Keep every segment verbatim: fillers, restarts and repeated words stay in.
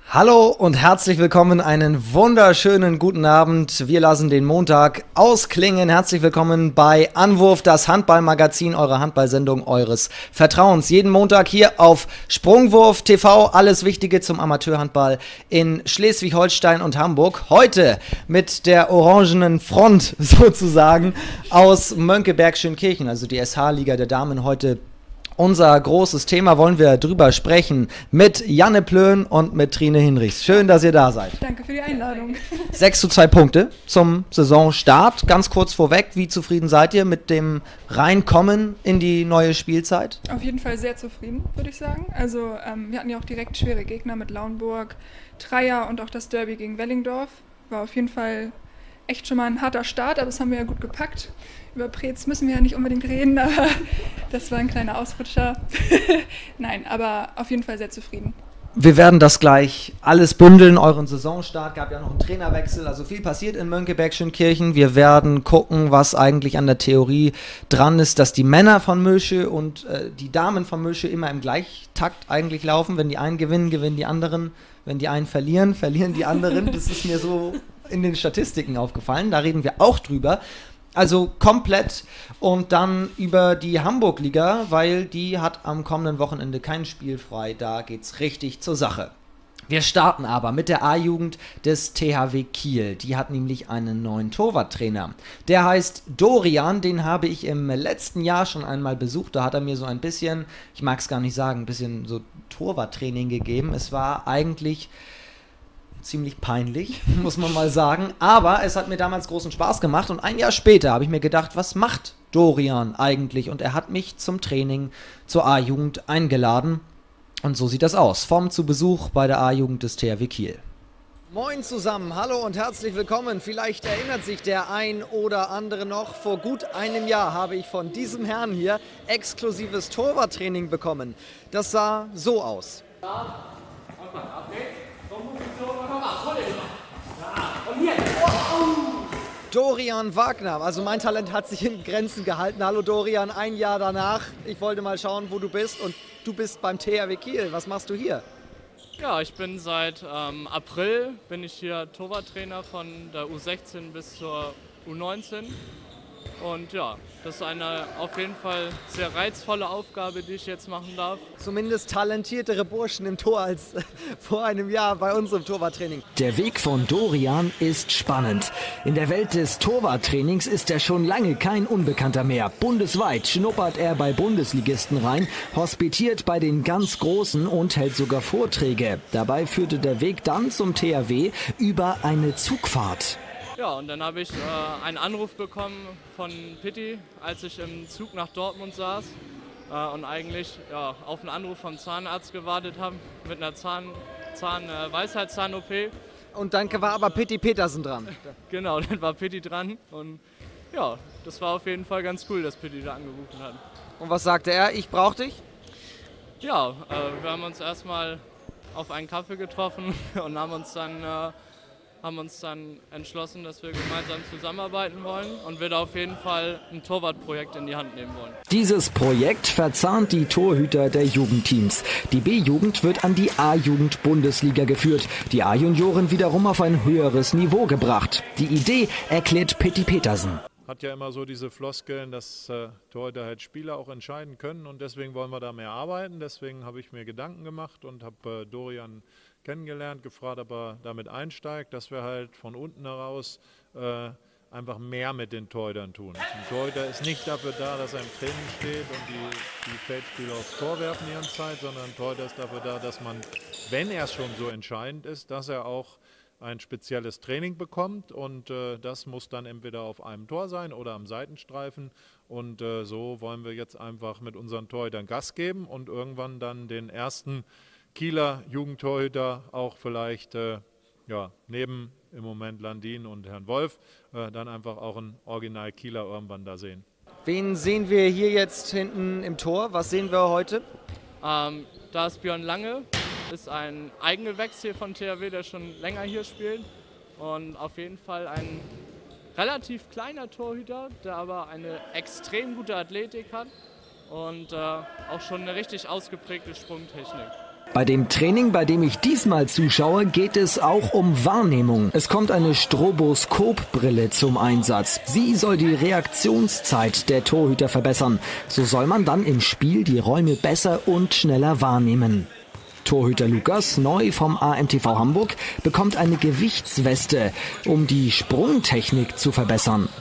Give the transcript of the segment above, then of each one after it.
Hallo und herzlich willkommen, einen wunderschönen guten Abend. Wir lassen den Montag ausklingen. Herzlich willkommen bei Anwurf, das Handballmagazin, eure Handballsendung eures Vertrauens. Jeden Montag hier auf Sprungwurf T V, alles Wichtige zum Amateurhandball in Schleswig-Holstein und Hamburg. Heute mit der orangenen Front sozusagen aus Mönckeberg-Schönkirchen, also die S H-Liga der Damen heute. Unser großes Thema, wollen wir drüber sprechen mit Janne Plön und mit Trine Hinrichs. Schön, dass ihr da seid. Danke für die Einladung. sechs zu zwei Punkte zum Saisonstart. Ganz kurz vorweg, wie zufrieden seid ihr mit dem Reinkommen in die neue Spielzeit? Auf jeden Fall sehr zufrieden, würde ich sagen. Also ähm, wir hatten ja auch direkt schwere Gegner mit Lauenburg, Treier und auch das Derby gegen Wellingdorf. War auf jeden Fall echt schon mal ein harter Start, aber das haben wir ja gut gepackt. Über Preetz müssen wir ja nicht unbedingt reden, aber das war ein kleiner Ausrutscher. Nein, aber auf jeden Fall sehr zufrieden. Wir werden das gleich alles bündeln, euren Saisonstart, gab ja noch einen Trainerwechsel, also viel passiert in Mönckeberg-Schönkirchen. Wir werden gucken, was eigentlich an der Theorie dran ist, dass die Männer von Mösche und äh, die Damen von Mösche immer im Gleichtakt eigentlich laufen. Wenn die einen gewinnen, gewinnen die anderen. Wenn die einen verlieren, verlieren die anderen. Das ist mir so in den Statistiken aufgefallen, da reden wir auch drüber. Also komplett und dann über die Hamburg-Liga, weil die hat am kommenden Wochenende kein Spiel frei, da geht's richtig zur Sache. Wir starten aber mit der A-Jugend des T H W Kiel. Die hat nämlich einen neuen Torwarttrainer. Der heißt Dorian, den habe ich im letzten Jahr schon einmal besucht. Da hat er mir so ein bisschen, ich mag es gar nicht sagen, ein bisschen so Torwarttraining gegeben. Es war eigentlich ziemlich peinlich, muss man mal sagen. Aber es hat mir damals großen Spaß gemacht und ein Jahr später habe ich mir gedacht, was macht Dorian eigentlich? Und er hat mich zum Training zur A-Jugend eingeladen. Und so sieht das aus. Vom zu Besuch bei der A-Jugend des T H W Kiel. Moin zusammen, hallo und herzlich willkommen. Vielleicht erinnert sich der ein oder andere noch, vor gut einem Jahr habe ich von diesem Herrn hier exklusives Torwarttraining bekommen. Das sah so aus. Dorian Wagner, also mein Talent hat sich in Grenzen gehalten. Hallo Dorian, ein Jahr danach. Ich wollte mal schauen, wo du bist und du bist beim T H W Kiel. Was machst du hier? Ja, ich bin seit ähm, April bin ich hier Torwarttrainer von der U sechzehn bis zur U neunzehn. Und ja, das ist eine auf jeden Fall sehr reizvolle Aufgabe, die ich jetzt machen darf. Zumindest talentiertere Burschen im Tor als vor einem Jahr bei unserem Torwarttraining. Der Weg von Dorian ist spannend. In der Welt des Torwarttrainings ist er schon lange kein Unbekannter mehr. Bundesweit schnuppert er bei Bundesligisten rein, hospitiert bei den ganz Großen und hält sogar Vorträge. Dabei führte der Weg dann zum T H W über eine Zugfahrt. Ja, und dann habe ich äh, einen Anruf bekommen von Pitti, als ich im Zug nach Dortmund saß äh, und eigentlich ja, auf einen Anruf vom Zahnarzt gewartet habe mit einer Zahn, Zahn, äh, Weisheitszahn-O P. Und dann war aber Pitti Petersen dran. Genau, dann war Pitti dran und ja, das war auf jeden Fall ganz cool, dass Pitti da angerufen hat. Und was sagte er? Ich brauch dich? Ja, äh, wir haben uns erstmal auf einen Kaffee getroffen und haben uns dann... Äh, haben uns dann entschlossen, dass wir gemeinsam zusammenarbeiten wollen und wir da auf jeden Fall ein Torwartprojekt in die Hand nehmen wollen. Dieses Projekt verzahnt die Torhüter der Jugendteams. Die B-Jugend wird an die A-Jugend-Bundesliga geführt, die A-Junioren wiederum auf ein höheres Niveau gebracht. Die Idee erklärt Pitti Petersen. Hat ja immer so diese Floskeln, dass äh, Torhüter halt Spieler auch entscheiden können und deswegen wollen wir da mehr arbeiten. Deswegen habe ich mir Gedanken gemacht und habe äh, Dorian kennengelernt, gefragt, ob er damit einsteigt, dass wir halt von unten heraus äh, einfach mehr mit den Torhütern tun. Ein Torhüter ist nicht dafür da, dass er im Training steht und die, die Feldspieler aufs Tor werfen die ganze Zeit, sondern ein Torhüter ist dafür da, dass man, wenn er schon so entscheidend ist, dass er auch ein spezielles Training bekommt und äh, das muss dann entweder auf einem Tor sein oder am Seitenstreifen und äh, so wollen wir jetzt einfach mit unseren Torhütern Gas geben und irgendwann dann den ersten Kieler Jugendtorhüter auch vielleicht äh, ja, neben im Moment Landin und Herrn Wolf äh, dann einfach auch ein Original Kieler irgendwann da sehen. Wen sehen wir hier jetzt hinten im Tor? Was sehen wir heute? Ähm, da ist Björn Lange, ist ein Eigengewächs hier von T H W, der schon länger hier spielt und auf jeden Fall ein relativ kleiner Torhüter, der aber eine extrem gute Athletik hat und äh, auch schon eine richtig ausgeprägte Sprungtechnik. Bei dem Training, bei dem ich diesmal zuschaue, geht es auch um Wahrnehmung. Es kommt eine Stroboskopbrille zum Einsatz. Sie soll die Reaktionszeit der Torhüter verbessern. So soll man dann im Spiel die Räume besser und schneller wahrnehmen. Torhüter Lukas, neu vom A M T V Hamburg, bekommt eine Gewichtsweste, um die Sprungtechnik zu verbessern.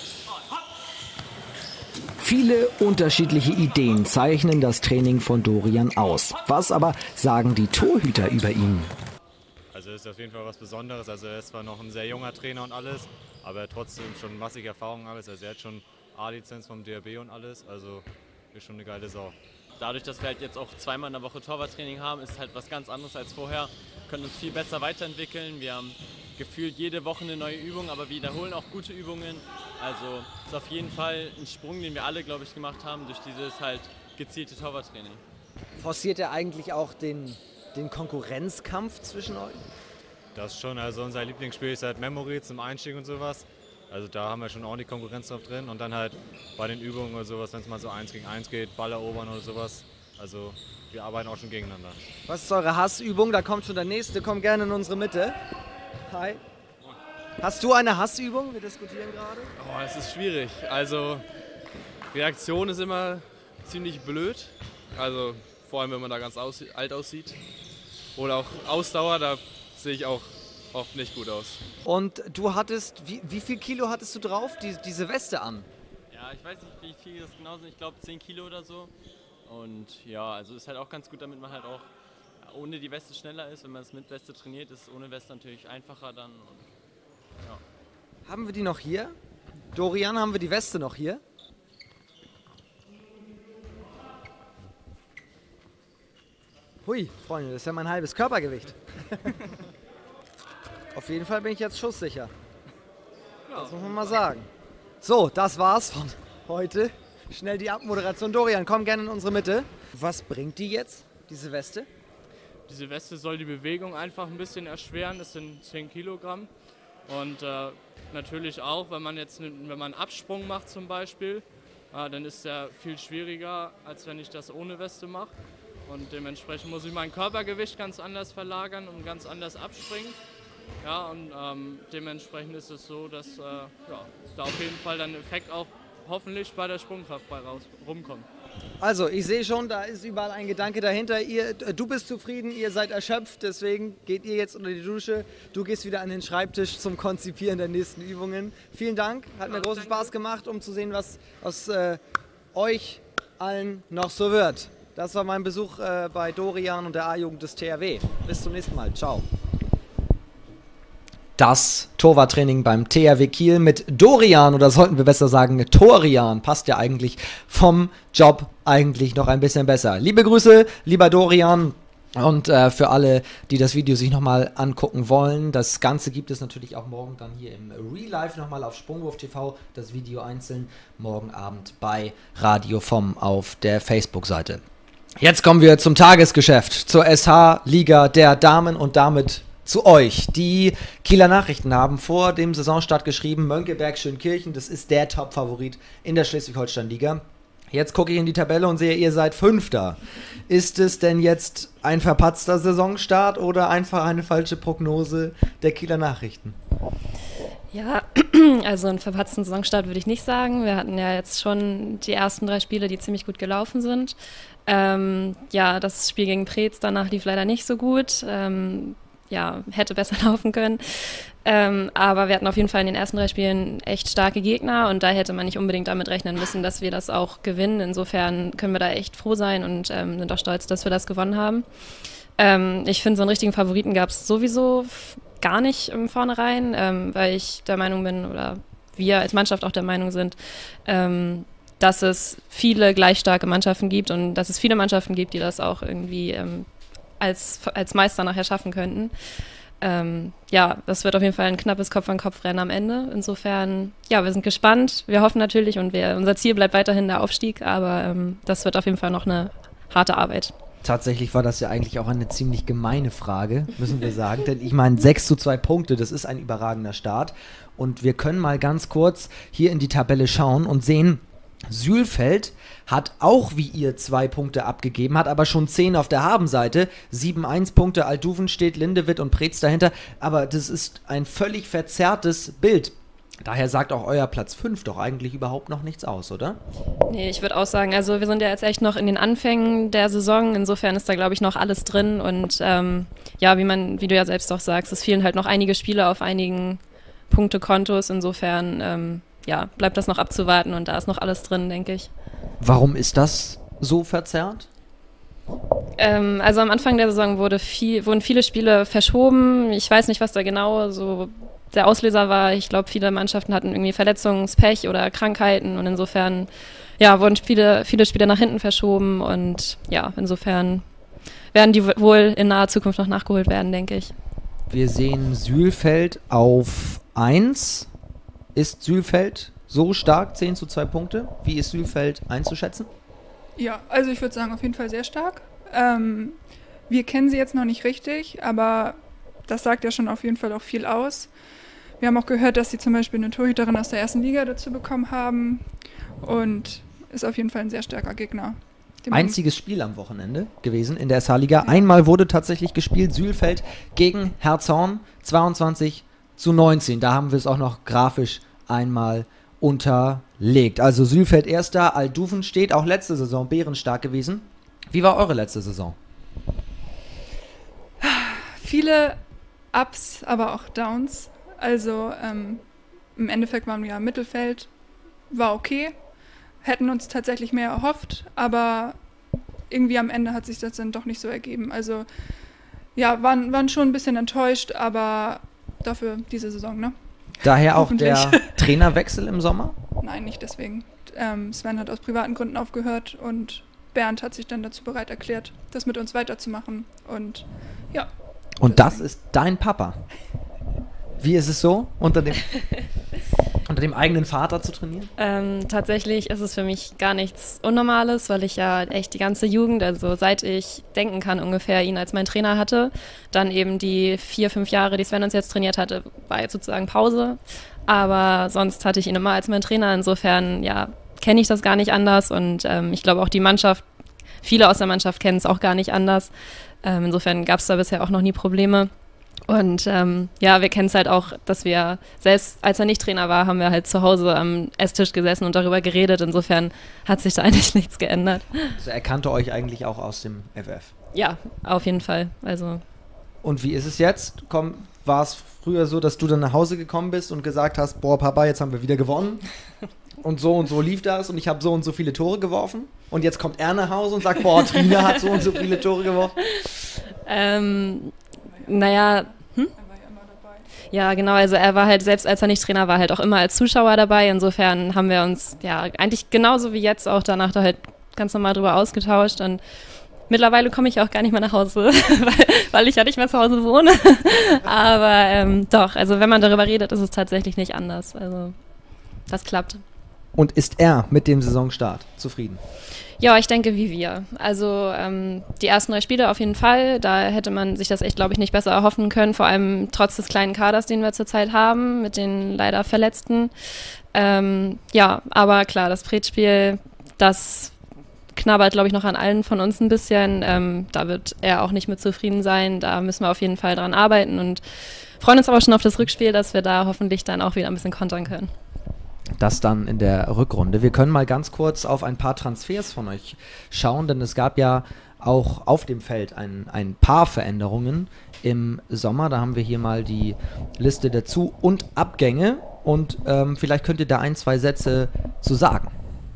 Viele unterschiedliche Ideen zeichnen das Training von Dorian aus. Was aber sagen die Torhüter über ihn? Also ist auf jeden Fall was Besonderes. Also er ist zwar noch ein sehr junger Trainer und alles, aber er hat trotzdem schon massig Erfahrung und alles. Also er hat schon A-Lizenz vom D R B und alles. Also ist schon eine geile Sau. Dadurch, dass wir halt jetzt auch zweimal in der Woche Torwarttraining haben, ist halt was ganz anderes als vorher. Wir können uns viel besser weiterentwickeln. Wir haben gefühlt jede Woche eine neue Übung, aber wir wiederholen auch gute Übungen. Also ist auf jeden Fall ein Sprung, den wir alle, glaube ich, gemacht haben durch dieses halt gezielte Torwarttraining. Forciert er eigentlich auch den, den Konkurrenzkampf zwischen euch? Das schon, also unser Lieblingsspiel ist halt Memory zum Einstieg und sowas. Also da haben wir schon ordentlich Konkurrenz drauf drin und dann halt bei den Übungen oder sowas, wenn es mal so eins gegen eins geht, Ball erobern oder sowas. Also wir arbeiten auch schon gegeneinander. Was ist eure Hassübung? Da kommt schon der nächste, komm gerne in unsere Mitte. Hi. Hast du eine Hassübung? Wir diskutieren gerade. Oh, es ist schwierig. Also Reaktion ist immer ziemlich blöd. Also vor allem, wenn man da ganz aus, alt aussieht. Oder auch Ausdauer, da sehe ich auch oft nicht gut aus. Und du hattest, wie, wie viel Kilo hattest du drauf, die, diese Weste an? Ja, ich weiß nicht, wie viel das genau sind. Ich glaube zehn Kilo oder so. Und ja, also ist halt auch ganz gut, damit man halt auch ohne die Weste schneller ist. Wenn man es mit Weste trainiert, ist ohne Weste natürlich einfacher dann. Und, ja. Haben wir die noch hier? Dorian, haben wir die Weste noch hier? Hui, Freunde, das ist ja mein halbes Körpergewicht. Auf jeden Fall bin ich jetzt schusssicher. Das muss man mal sagen. So, das war's von heute. Schnell die Abmoderation. Dorian, komm gerne in unsere Mitte. Was bringt die jetzt, diese Weste? Diese Weste soll die Bewegung einfach ein bisschen erschweren. Das sind zehn Kilogramm. Und äh, natürlich auch, wenn man jetzt wenn man einen Absprung macht zum Beispiel, äh, dann ist der viel schwieriger, als wenn ich das ohne Weste mache. Und dementsprechend muss ich mein Körpergewicht ganz anders verlagern und ganz anders abspringen. Ja, und ähm, dementsprechend ist es so, dass äh, ja, da auf jeden Fall dann ein Effekt auch hoffentlich bei der Sprungkraft bei raus, rumkommt. Also, ich sehe schon, da ist überall ein Gedanke dahinter. Ihr, du bist zufrieden, ihr seid erschöpft, deswegen geht ihr jetzt unter die Dusche. Du gehst wieder an den Schreibtisch zum Konzipieren der nächsten Übungen. Vielen Dank, hat mir großen Spaß gemacht, um zu sehen, was aus äh, euch allen noch so wird. Das war mein Besuch äh, bei Dorian und der A-Jugend des T H W. Bis zum nächsten Mal. Ciao. Das Torwarttraining beim T H W Kiel mit Dorian, oder sollten wir besser sagen Torian, passt ja eigentlich vom Job eigentlich noch ein bisschen besser. Liebe Grüße, lieber Dorian, und äh, für alle, die das Video sich nochmal angucken wollen, das Ganze gibt es natürlich auch morgen dann hier im Real Life nochmal auf Sprungwurf T V, das Video einzeln morgen Abend bei Radio vom auf der Facebook-Seite. Jetzt kommen wir zum Tagesgeschäft, zur S H-Liga der Damen und damit zu euch. Die Kieler Nachrichten haben vor dem Saisonstart geschrieben, Mönckeberg-Schönkirchen, das ist der Top-Favorit in der Schleswig-Holstein-Liga. Jetzt gucke ich in die Tabelle und sehe, ihr seid Fünfter. Ist es denn jetzt ein verpatzter Saisonstart oder einfach eine falsche Prognose der Kieler Nachrichten? Ja, also einen verpatzten Saisonstart würde ich nicht sagen. Wir hatten ja jetzt schon die ersten drei Spiele, die ziemlich gut gelaufen sind. Ähm, ja, das Spiel gegen Preetz danach lief leider nicht so gut. Ähm, ja, hätte besser laufen können. Ähm, aber wir hatten auf jeden Fall in den ersten drei Spielen echt starke Gegner und da hätte man nicht unbedingt damit rechnen müssen, dass wir das auch gewinnen. Insofern können wir da echt froh sein und ähm, sind auch stolz, dass wir das gewonnen haben. Ähm, ich finde, so einen richtigen Favoriten gab es sowieso gar nicht im Vornherein, ähm, weil ich der Meinung bin, oder wir als Mannschaft auch der Meinung sind, ähm, dass es viele gleich starke Mannschaften gibt und dass es viele Mannschaften gibt, die das auch irgendwie ähm, als, als Meister nachher schaffen könnten. Ähm, ja, das wird auf jeden Fall ein knappes Kopf-an-Kopf-Rennen am Ende. Insofern, ja, wir sind gespannt. Wir hoffen natürlich und wir, unser Ziel bleibt weiterhin der Aufstieg, aber ähm, das wird auf jeden Fall noch eine harte Arbeit. Tatsächlich war das ja eigentlich auch eine ziemlich gemeine Frage, müssen wir sagen. Denn ich meine, sechs zu zwei Punkte, das ist ein überragender Start. Und wir können mal ganz kurz hier in die Tabelle schauen und sehen, Sülfeld hat auch wie ihr zwei Punkte abgegeben, hat aber schon zehn auf der Habenseite. sieben eins Punkte, Altduvenstedt, Lindewitt und Preetz dahinter. Aber das ist ein völlig verzerrtes Bild. Daher sagt auch euer Platz fünf doch eigentlich überhaupt noch nichts aus, oder? Nee, ich würde auch sagen, also wir sind ja jetzt echt noch in den Anfängen der Saison. Insofern ist da, glaube ich, noch alles drin. Und ähm, ja, wie man, wie du ja selbst auch sagst, es fehlen halt noch einige Spiele auf einigen Punktekontos. Insofern ähm, ja, bleibt das noch abzuwarten und da ist noch alles drin, denke ich. Warum ist das so verzerrt? Ähm, also am Anfang der Saison wurde viel, wurden viele Spiele verschoben. Ich weiß nicht, was da genau so der Auslöser war. Ich glaube, viele Mannschaften hatten irgendwie Verletzungspech oder Krankheiten und insofern ja, wurden viele, viele Spiele nach hinten verschoben und ja, insofern werden die wohl in naher Zukunft noch nachgeholt werden, denke ich. Wir sehen Sülfeld auf eins. Ist Sülfeld so stark, zehn zu zwei Punkte? Wie ist Sülfeld einzuschätzen? Ja, also ich würde sagen, auf jeden Fall sehr stark. Ähm, wir kennen sie jetzt noch nicht richtig, aber das sagt ja schon auf jeden Fall auch viel aus. Wir haben auch gehört, dass sie zum Beispiel eine Torhüterin aus der ersten Liga dazu bekommen haben und ist auf jeden Fall ein sehr starker Gegner. Einziges Spiel am Wochenende gewesen in der S H-Liga. Ja. Einmal wurde tatsächlich gespielt, Sülfeld gegen Herzhorn, zweiundzwanzig zu neunzehn. Da haben wir es auch noch grafisch einmal unterlegt. Also Sülfeld erster, Altduvenstedt auch letzte Saison bärenstark gewesen. Wie war eure letzte Saison? Viele Ups, aber auch Downs. Also ähm, im Endeffekt waren wir im Mittelfeld, war okay. Hätten uns tatsächlich mehr erhofft, aber irgendwie am Ende hat sich das dann doch nicht so ergeben. Also ja, waren, waren schon ein bisschen enttäuscht, aber dafür diese Saison, ne? Daher auch der Trainerwechsel im Sommer? Nein, nicht deswegen. Ähm, Sven hat aus privaten Gründen aufgehört und Bernd hat sich dann dazu bereit erklärt, das mit uns weiterzumachen. Und ja. Und das ist dein Papa? Wie ist es so, unter dem, unter dem eigenen Vater zu trainieren? Ähm, tatsächlich ist es für mich gar nichts Unnormales, weil ich ja echt die ganze Jugend, also seit ich denken kann ungefähr, ihn als mein Trainer hatte. Dann eben die vier, fünf Jahre, die Sven uns jetzt trainiert hatte, war jetzt sozusagen Pause. Aber sonst hatte ich ihn immer als mein Trainer. Insofern, ja, kenne ich das gar nicht anders. Und ähm, ich glaube auch die Mannschaft, viele aus der Mannschaft kennen es auch gar nicht anders. Ähm, insofern gab es da bisher auch noch nie Probleme. Und ähm, ja, wir kennen es halt auch, dass wir, selbst als er nicht Trainer war, haben wir halt zu Hause am Esstisch gesessen und darüber geredet. Insofern hat sich da eigentlich nichts geändert. Also er kannte euch eigentlich auch aus dem F F? Ja, auf jeden Fall. Also. Und wie ist es jetzt? Komm, war es früher so, dass du dann nach Hause gekommen bist und gesagt hast, boah Papa, jetzt haben wir wieder gewonnen und so und so lief das und ich habe so und so viele Tore geworfen und jetzt kommt er nach Hause und sagt, boah, Trina hat so und so viele Tore geworfen? Ähm... Naja, hm? Ja, genau, also er war halt, selbst als er nicht Trainer war, halt auch immer als Zuschauer dabei. Insofern haben wir uns ja eigentlich genauso wie jetzt auch danach da halt ganz normal drüber ausgetauscht und mittlerweile komme ich auch gar nicht mehr nach Hause, weil, weil ich ja nicht mehr zu Hause wohne. Aber ähm, doch, also wenn man darüber redet, ist es tatsächlich nicht anders. Also das klappt. Und ist er mit dem Saisonstart zufrieden? Ja, ich denke, wie wir. Also ähm, die ersten drei Spiele auf jeden Fall. Da hätte man sich das echt, glaube ich, nicht besser erhoffen können. Vor allem trotz des kleinen Kaders, den wir zurzeit haben, mit den leider Verletzten. Ähm, ja, aber klar, das Preetz-Spiel, das knabbert, glaube ich, noch an allen von uns ein bisschen. Ähm, da wird er auch nicht mit zufrieden sein. Da müssen wir auf jeden Fall dran arbeiten und freuen uns aber schon auf das Rückspiel, dass wir da hoffentlich dann auch wieder ein bisschen kontern können. Das dann in der Rückrunde. Wir können mal ganz kurz auf ein paar Transfers von euch schauen, denn es gab ja auch auf dem Feld ein, ein paar Veränderungen im Sommer. Da haben wir hier mal die Liste dazu und Abgänge und ähm, vielleicht könnt ihr da ein, zwei Sätze zu sagen.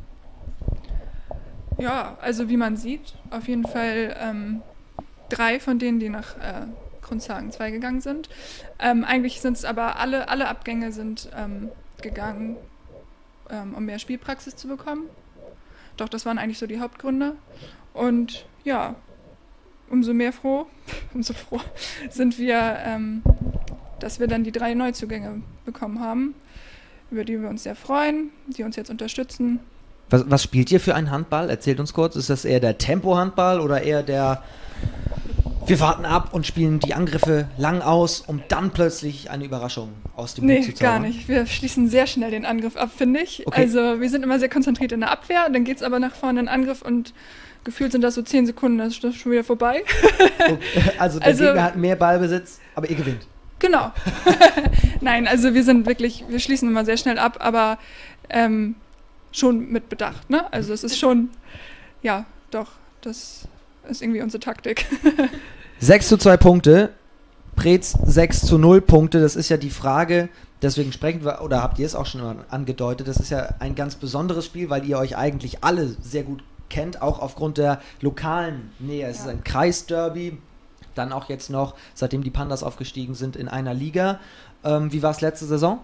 Ja, also wie man sieht, auf jeden Fall ähm, drei von denen, die nach äh, Grundshagen zwei gegangen sind. Ähm, eigentlich sind es aber alle, alle Abgänge sind ähm, gegangen, ähm, um mehr Spielpraxis zu bekommen. Doch das waren eigentlich so die Hauptgründe. Und ja, umso mehr froh, umso froh sind wir, ähm, dass wir dann die drei Neuzugänge bekommen haben, über die wir uns sehr freuen, die uns jetzt unterstützen. Was, was spielt ihr für einen Handball? Erzählt uns kurz. Ist das eher der Tempo-Handball oder eher der Wir warten ab und spielen die Angriffe lang aus, um dann plötzlich eine Überraschung aus dem Hut Nee, zu zaubern. gar nicht. Wir schließen sehr schnell den Angriff ab, finde ich. Okay. Also wir sind immer sehr konzentriert in der Abwehr, dann geht es aber nach vorne in den Angriff und gefühlt sind das so zehn Sekunden, das ist das schon wieder vorbei. Okay. Also der Also- Gegner hat mehr Ballbesitz, aber ihr gewinnt. Genau. Nein, also wir sind wirklich, wir schließen immer sehr schnell ab, aber ähm, schon mit Bedacht, ne? Also es ist schon, ja, doch, das ist irgendwie unsere Taktik. sechs zu zwei Punkte, Preetz sechs zu null Punkte, das ist ja die Frage, deswegen sprechen wir, oder habt ihr es auch schon mal angedeutet, das ist ja ein ganz besonderes Spiel, weil ihr euch eigentlich alle sehr gut kennt, auch aufgrund der lokalen Nähe. Es Ja. ist ein Kreisderby, dann auch jetzt noch, seitdem die Pandas aufgestiegen sind, in einer Liga. Ähm, wie war es letzte Saison?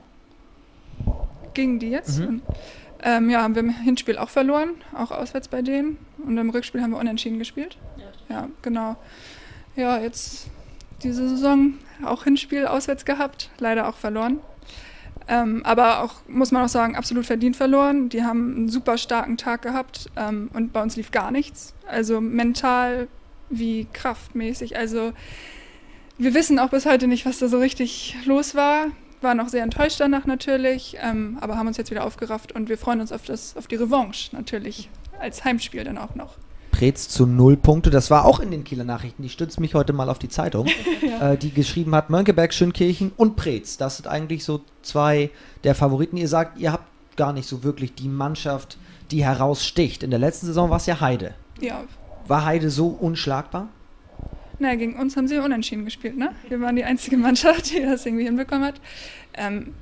Gegen die jetzt. Mhm. Und, ähm, ja, haben wir im Hinspiel auch verloren, auch auswärts bei denen. Und im Rückspiel haben wir unentschieden gespielt. Ja, genau. Ja, jetzt diese Saison auch Hinspiel auswärts gehabt, leider auch verloren. Ähm, aber auch, muss man auch sagen, absolut verdient verloren. Die haben einen super starken Tag gehabt ähm, und bei uns lief gar nichts. Also mental wie kraftmäßig. Also wir wissen auch bis heute nicht, was da so richtig los war. Waren auch sehr enttäuscht danach natürlich, ähm, aber haben uns jetzt wieder aufgerafft und wir freuen uns auf, das, auf die Revanche natürlich, als Heimspiel dann auch noch. Preetz zu null Punkte, das war auch in den Kieler Nachrichten, die stützt mich heute mal auf die Zeitung, Ja. äh, die geschrieben hat, Mönckeberg, Schönkirchen und Preetz, das sind eigentlich so zwei der Favoriten. Ihr sagt, ihr habt gar nicht so wirklich die Mannschaft, die heraussticht. In der letzten Saison war es ja Heide. Ja, War Heide so unschlagbar? naja, gegen uns haben sie unentschieden gespielt, ne? Wir waren die einzige Mannschaft, die das irgendwie hinbekommen hat. Ähm,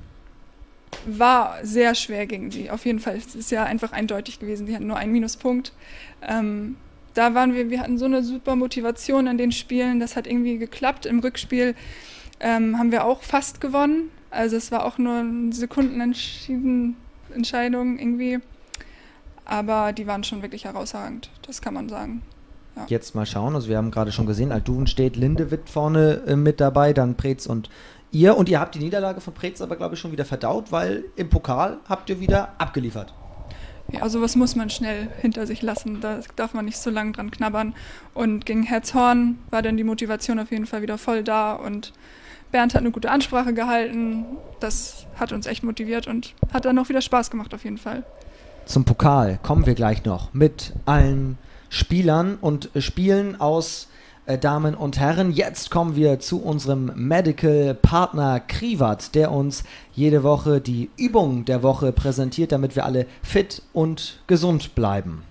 war sehr schwer gegen sie, auf jeden Fall. Es ist ja einfach eindeutig gewesen, die hatten nur einen Minuspunkt. Ähm, da waren wir, wir hatten so eine super Motivation in den Spielen, das hat irgendwie geklappt. Im Rückspiel ähm, haben wir auch fast gewonnen, also es war auch nur eine Sekundenentscheidung irgendwie. Aber die waren schon wirklich herausragend, das kann man sagen. Ja. Jetzt mal schauen, also wir haben gerade schon gesehen, Alduven steht, Lindewitt vorne äh, mit dabei, dann Preetz und ihr. Und ihr habt die Niederlage von Preetz aber, glaube ich, schon wieder verdaut, weil im Pokal habt ihr wieder abgeliefert. Ja, sowas muss man schnell hinter sich lassen, da darf man nicht so lange dran knabbern. Und gegen Herzhorn war dann die Motivation auf jeden Fall wieder voll da und Bernd hat eine gute Ansprache gehalten, das hat uns echt motiviert und hat dann auch wieder Spaß gemacht auf jeden Fall. Zum Pokal kommen wir gleich noch mit allen Spielern und Spielen aus äh, Damen und Herren. Jetzt kommen wir zu unserem Medical Partner Krivat, der uns jede Woche die Übung der Woche präsentiert, damit wir alle fit und gesund bleiben.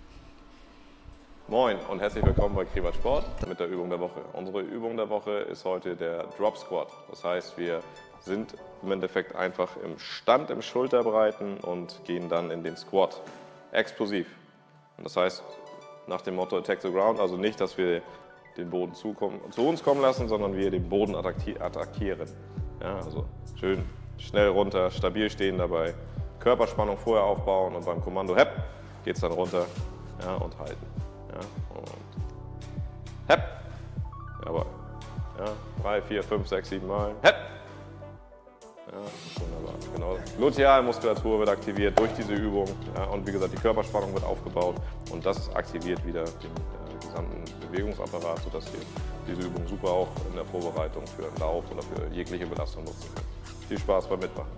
Moin und herzlich willkommen bei Krivat Sport mit der Übung der Woche. Unsere Übung der Woche ist heute der Drop Squat. Das heißt, wir sind im Endeffekt einfach im Stand im Schulterbreiten und gehen dann in den Squat. Explosiv. Und das heißt, nach dem Motto Attack the Ground, also nicht, dass wir den Boden zukommen, zu uns kommen lassen, sondern wir den Boden attackieren. Ja, also schön schnell runter, stabil stehen dabei, Körperspannung vorher aufbauen und beim Kommando Hepp geht es dann runter, ja, und halten. Ja, und Hepp. Jawohl. Ja, drei, vier, fünf, sechs, sieben Mal. Hepp. Ja, wunderbar. Genau. Glutealmuskulatur wird aktiviert durch diese Übung. Ja, und wie gesagt, die Körperspannung wird aufgebaut und das aktiviert wieder den äh, gesamten Bewegungsapparat, sodass wir diese Übung super auch in der Vorbereitung für einen Lauf oder für jegliche Belastung nutzen können. Viel Spaß beim Mitmachen.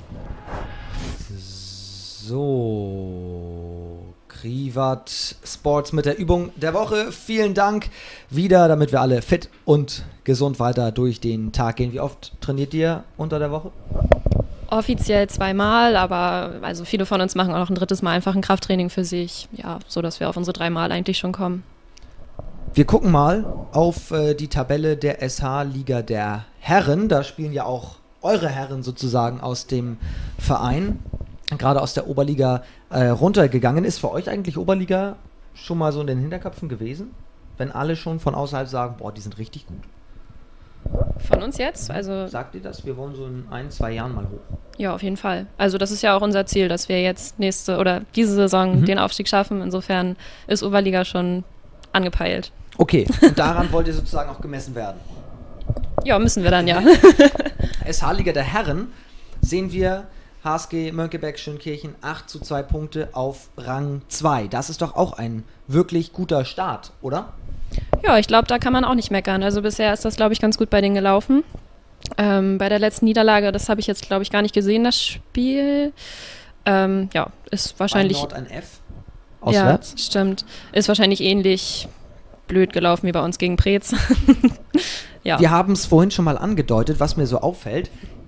So, Krivat Sports mit der Übung der Woche. Vielen Dank wieder, damit wir alle fit und gesund weiter durch den Tag gehen. Wie oft trainiert ihr unter der Woche? Offiziell zweimal, aber also viele von uns machen auch noch ein drittes Mal einfach ein Krafttraining für sich, ja, so dass wir auf unsere dreimal eigentlich schon kommen. Wir gucken mal auf äh, die Tabelle der S H-Liga der Herren. Da spielen ja auch eure Herren sozusagen aus dem Verein, gerade aus der Oberliga äh, runtergegangen. Ist für euch eigentlich Oberliga schon mal so in den Hinterköpfen gewesen? Wenn alle schon von außerhalb sagen, boah, die sind richtig gut. Von uns jetzt? Also Sagt ihr das? Wir wollen so in ein, zwei Jahren mal hoch. ja, auf jeden Fall. Also das ist ja auch unser Ziel, dass wir jetzt nächste oder diese Saison Mhm. den Aufstieg schaffen. Insofern ist Oberliga schon angepeilt. Okay, und daran wollt ihr sozusagen auch gemessen werden. Ja, müssen wir dann, ja. S H-Liga der Herren sehen wir H S G Mönckeberg Schönkirchen acht zu zwei Punkte auf Rang zwei. Das ist doch auch ein wirklich guter Start, oder? Ja, ich glaube, da kann man auch nicht meckern. Also bisher ist das, glaube ich, ganz gut bei denen gelaufen. Ähm, bei der letzten Niederlage, das habe ich jetzt, glaube ich, gar nicht gesehen, das Spiel. Ähm, ja, ist wahrscheinlich... Bei Nord ein F auswärts. Ja, stimmt. Ist wahrscheinlich ähnlich blöd gelaufen wie bei uns gegen Preetz. Ja. Wir haben es vorhin schon mal angedeutet, was mir so auffällt.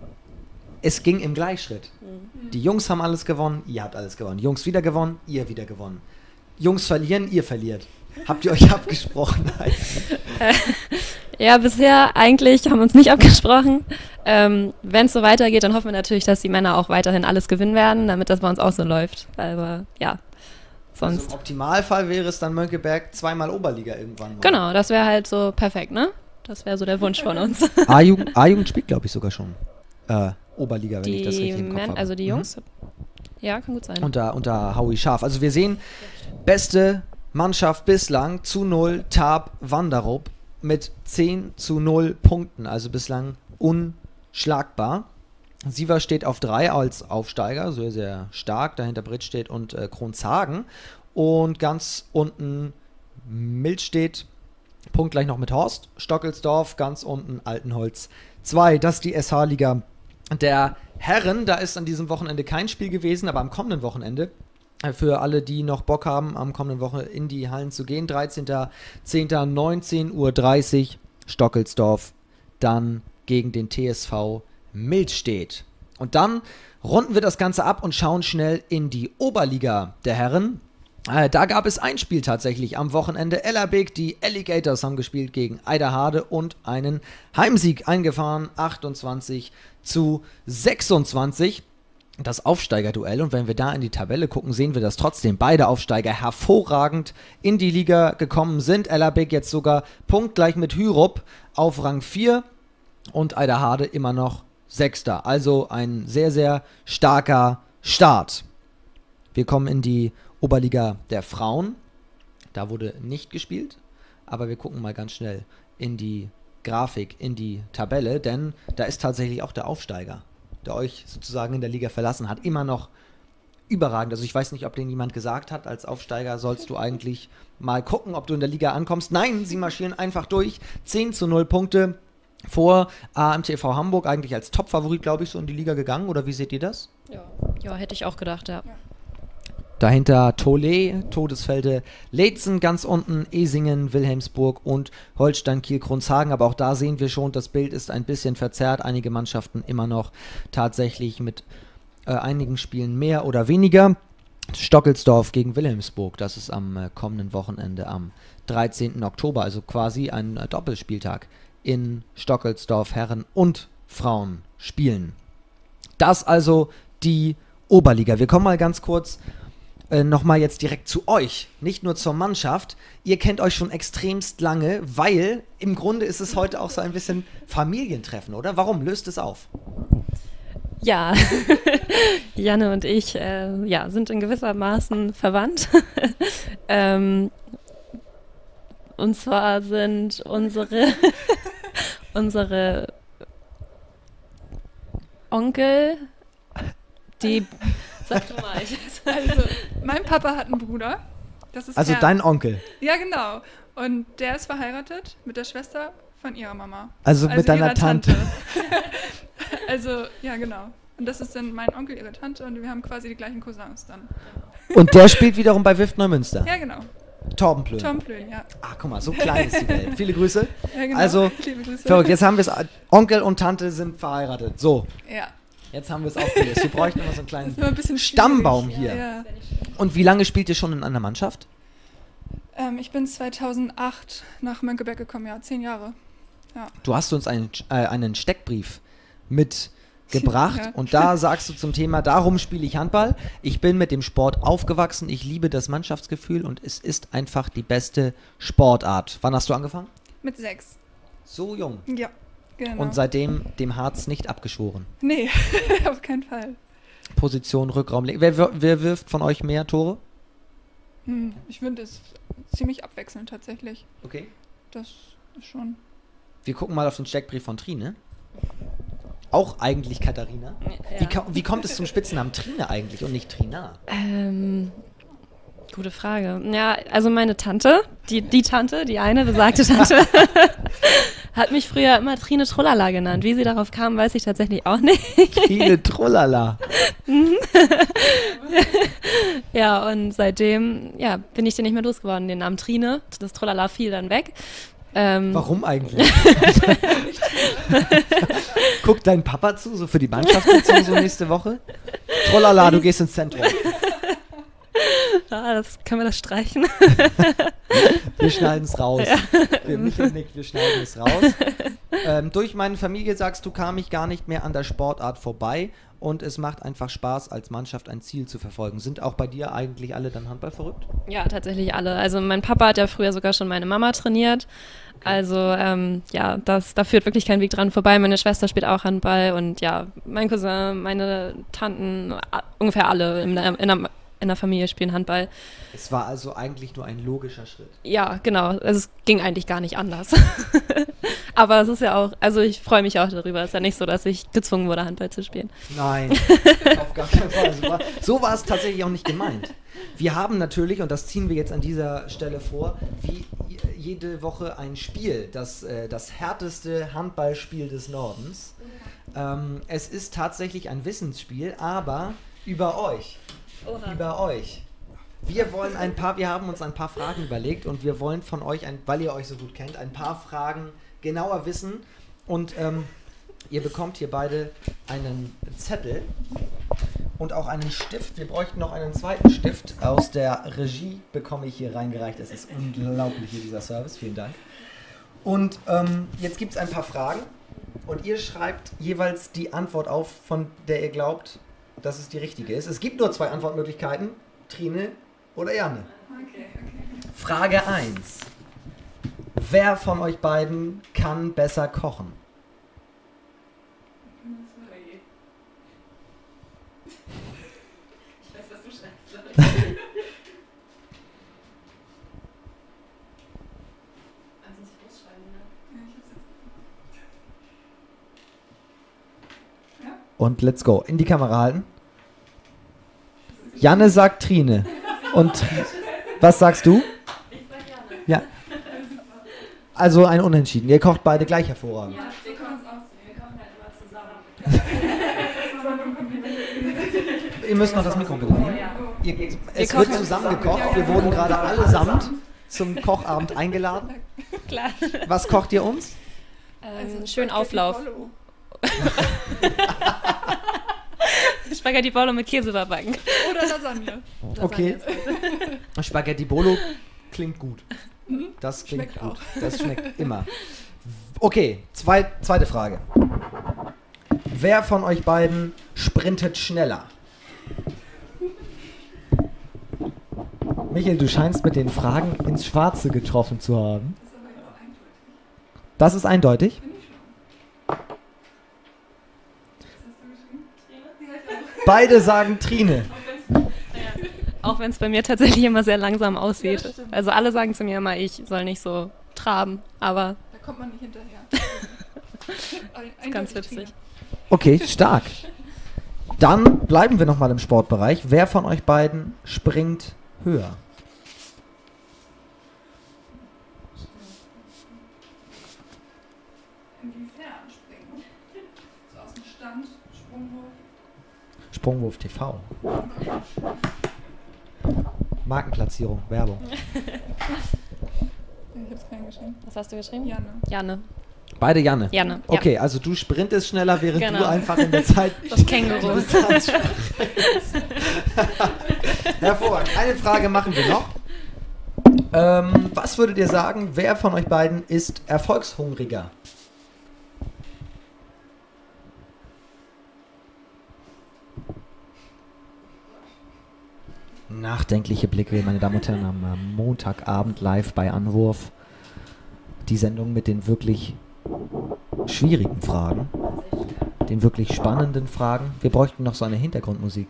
Es ging im Gleichschritt. Mhm. Die Jungs haben alles gewonnen, ihr habt alles gewonnen. Jungs wieder gewonnen, ihr wieder gewonnen. Jungs verlieren, ihr verliert. Habt ihr euch abgesprochen? äh, ja, bisher eigentlich haben wir uns nicht abgesprochen. Ähm, wenn es so weitergeht, dann hoffen wir natürlich, dass die Männer auch weiterhin alles gewinnen werden, damit das bei uns auch so läuft. Aber ja, sonst... Also im Optimalfall wäre es dann Mönckeberg zweimal Oberliga irgendwann mal. Genau, das wäre halt so perfekt, ne? Das wäre so der Wunsch von uns. A-Jugend, A-Jugend spielt, glaube ich, sogar schon äh, Oberliga, wenn die ich das richtig im Kopf Men- habe. Also die Jungs? Mhm. Ja, kann gut sein. Unter, unter Howie Scharf. Also wir sehen, beste Mannschaft bislang zu null, Tab Wanderup mit zehn zu null Punkten. Also bislang unschlagbar. Siever steht auf drei als Aufsteiger, sehr, sehr stark. Dahinter Britt steht und äh, Kronzhagen. Und ganz unten Mild steht, punktgleich noch mit Horst. Stockelsdorf, ganz unten Altenholz zwei. Das ist die S H-Liga der Herren. Da ist an diesem Wochenende kein Spiel gewesen, aber am kommenden Wochenende, für alle, die noch Bock haben, am kommenden Woche in die Hallen zu gehen, dreizehnter zehnter neunzehn Uhr dreißig, Stockelsdorf, dann gegen den T S V Mildstedt. Und dann runden wir das Ganze ab und schauen schnell in die Oberliga der Herren. Äh, da gab es ein Spiel tatsächlich am Wochenende. Ellerbeek, die Alligators haben gespielt gegen Eiderhade und einen Heimsieg eingefahren, achtundzwanzig zu sechsundzwanzig. Das Aufsteigerduell, und wenn wir da in die Tabelle gucken, sehen wir, dass trotzdem beide Aufsteiger hervorragend in die Liga gekommen sind. Ellerbeek jetzt sogar punktgleich mit Hyrup auf Rang vier und Eiderhade immer noch Sechster. Also ein sehr, sehr starker Start. Wir kommen in die Oberliga der Frauen. Da wurde nicht gespielt, aber wir gucken mal ganz schnell in die Grafik, in die Tabelle, denn da ist tatsächlich auch der Aufsteiger, der euch sozusagen in der Liga verlassen hat, immer noch überragend. Also ich weiß nicht, ob denen jemand gesagt hat, als Aufsteiger sollst du eigentlich mal gucken, ob du in der Liga ankommst. Nein, sie marschieren einfach durch. zehn zu null Punkte vor A M T V Hamburg, eigentlich als Top-Favorit, glaube ich, so in die Liga gegangen. Oder wie seht ihr das? Ja, ja, hätte ich auch gedacht, ja. Dahinter Tollet, Todesfelde, Leetzen ganz unten, Esingen, Wilhelmsburg und Holstein-Kiel-Kronzhagen. Aber auch da sehen wir schon, das Bild ist ein bisschen verzerrt. Einige Mannschaften immer noch tatsächlich mit äh, einigen Spielen mehr oder weniger. Stockelsdorf gegen Wilhelmsburg, das ist am äh, kommenden Wochenende am dreizehnten Oktober. Also quasi ein äh, Doppelspieltag in Stockelsdorf. Herren und Frauen spielen. Das also die Oberliga. Wir kommen mal ganz kurz Äh, nochmal jetzt direkt zu euch, nicht nur zur Mannschaft. Ihr kennt euch schon extremst lange, weil im Grunde ist es heute auch so ein bisschen Familientreffen, oder? Warum? Löst es auf. Ja, Janne und ich äh, ja, sind in gewissermaßen verwandt. ähm, und zwar sind unsere, unsere Onkel, die... Sag du mal. Ich also, mein Papa hat einen Bruder. Das ist also Herr. Dein Onkel? Ja, genau. Und der ist verheiratet mit der Schwester von ihrer Mama. Also, also mit deiner Tante. Tante. Also, ja, genau. Und das ist dann mein Onkel, ihre Tante, und wir haben quasi die gleichen Cousins dann. Und der spielt wiederum bei W I F Neumünster? Ja, genau. Torben Plön. Torben Plön, ja. Ah, guck mal, so klein ist die Welt. Viele Grüße. Ja, genau. Also, Liebe Grüße. Verrückt. Jetzt haben wir es. Onkel und Tante sind verheiratet. So. Ja. Jetzt haben wir es aufgelöst. Wir bräuchten immer so einen kleinen ein bisschen Stammbaum hier. Ja. Und wie lange spielt ihr schon in einer Mannschaft? Ähm, ich bin zweitausendacht nach Mönckeberg gekommen, ja, zehn Jahre. Ja. Du hast uns einen, äh, einen Steckbrief mitgebracht ja. Und da sagst du zum Thema, darum spiele ich Handball. Ich bin mit dem Sport aufgewachsen, ich liebe das Mannschaftsgefühl und es ist einfach die beste Sportart. Wann hast du angefangen? Mit sechs. So jung? Ja. Genau. Und seitdem dem Harz nicht abgeschworen? Nee, auf keinen Fall. Position, Rückraum. Wer, wer wirft von euch mehr Tore? Hm, ich finde es ziemlich abwechselnd tatsächlich. Okay. Das ist schon... Wir gucken mal auf den Steckbrief von Trine. Auch eigentlich Katharina. Ja. Wie, wie kommt es zum Spitznamen Trine eigentlich und nicht Trina? Ähm, Gute Frage. Ja, also meine Tante, die, die Tante, die eine besagte Tante, hat mich früher immer Trine Trullala genannt. Wie sie darauf kam, weiß ich tatsächlich auch nicht. Trine Trullala. Ja, und seitdem ja, bin ich den nicht mehr losgeworden, den Namen Trine. Das Trullala fiel dann weg. Ähm, Warum eigentlich? Guckt dein Papa zu, so für die Mannschaftssitzung so nächste Woche? Trullala, du gehst ins Zentrum. Ah, das, können wir das streichen? Wir schneiden es raus. Ja. Wir, Michael nickt, wir schneiden es raus. Ähm, durch meine Familie, sagst du, kam ich gar nicht mehr an der Sportart vorbei und es macht einfach Spaß, als Mannschaft ein Ziel zu verfolgen. Sind auch bei dir eigentlich alle dann Handball verrückt? Ja, tatsächlich alle. Also mein Papa hat ja früher sogar schon meine Mama trainiert. Also ähm, ja, das, da führt wirklich kein Weg dran vorbei. Meine Schwester spielt auch Handball und ja, mein Cousin, meine Tanten, ungefähr alle in der, in der in der Familie spielen Handball. Es war also eigentlich nur ein logischer Schritt. Ja, genau. Also es ging eigentlich gar nicht anders. Aber es ist ja auch, also ich freue mich auch darüber. Es ist ja nicht so, dass ich gezwungen wurde, Handball zu spielen. Nein, auf gar keinen Fall. So war, so war es tatsächlich auch nicht gemeint. Wir haben natürlich, und das ziehen wir jetzt an dieser Stelle vor, wie jede Woche ein Spiel, das, äh, das härteste Handballspiel des Nordens. Ähm, es ist tatsächlich ein Wissensspiel, aber über euch. Oha. Über euch. Wir wollen ein paar, wir haben uns ein paar Fragen überlegt und wir wollen von euch, ein, weil ihr euch so gut kennt, ein paar Fragen genauer wissen. Und ähm, ihr bekommt hier beide einen Zettel und auch einen Stift. Wir bräuchten noch einen zweiten Stift. Aus der Regie bekomme ich hier reingereicht. Es ist unglaublich hier, dieser Service. Vielen Dank. Und ähm, jetzt gibt es ein paar Fragen und ihr schreibt jeweils die Antwort auf, von der ihr glaubt, dass es die richtige ist. Es gibt nur zwei Antwortmöglichkeiten, Trine oder Janne. Okay, okay. Frage eins. Wer von euch beiden kann besser kochen? Ich weiß, was du schreibst. Und let's go. In die Kamera halten. Janne sagt Trine. Und Tri- was sagst du? Ich sag Janne. Ja. Also ein Unentschieden. Ihr kocht beide gleich hervorragend. Ja, wir kochen es auch so. Wir kochen halt immer zusammen. Ihr müsst noch das Mikro bitte nehmen. Ihr, Wir es wird kochen zusammen gekocht. Wir wurden gerade allesamt zum Kochabend eingeladen. Klar. Was kocht ihr uns? Ähm, schön Auflauf. Spaghetti Bolo mit Käse überbacken. Oder Lasagne. Okay. Spaghetti Bolo klingt gut. Das klingt Schmeckt gut. auch. Das schmeckt immer. Okay, zwei, zweite Frage. Wer von euch beiden sprintet schneller? Michael, du scheinst mit den Fragen ins Schwarze getroffen zu haben. Das ist eindeutig? Beide sagen Trine. Auch wenn es bei mir tatsächlich immer sehr langsam aussieht. Ja, also alle sagen zu mir immer, ich soll nicht so traben, aber... Da kommt man nicht hinterher. Das ist ganz witzig. Okay, stark. Dann bleiben wir nochmal im Sportbereich. Wer von euch beiden springt höher? Inwiefern springen? So aus dem Stand, Sprungwurf. Sprungwurf T V. Markenplatzierung, Werbung. Ich hab's keinen geschrieben. Was hast du geschrieben? Janne. Janne. Beide Janne? Janne, ja. Okay, also du sprintest schneller, während Genau. du einfach in der Zeit... Das Känguru. Hervorragend. Eine Frage machen wir noch. Ähm, was würdet ihr sagen, wer von euch beiden ist erfolgshungriger? Nachdenkliche Blicke, meine Damen und Herren, am Montagabend live bei Anwurf. Die Sendung mit den wirklich schwierigen Fragen, den wirklich spannenden Fragen. Wir bräuchten noch so eine Hintergrundmusik.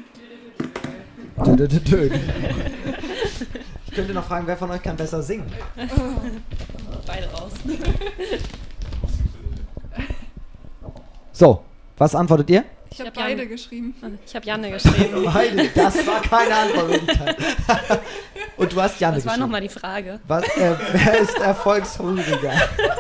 Ich könnte noch fragen, wer von euch kann besser singen? Beide raus. So, was antwortet ihr? Ich Ich habe hab beide Jan geschrieben. Ich habe Janne geschrieben. Beide, das war keine Antwort. Und du hast Janne Das war geschrieben. nochmal die Frage. Was, äh, wer ist erfolgshungriger?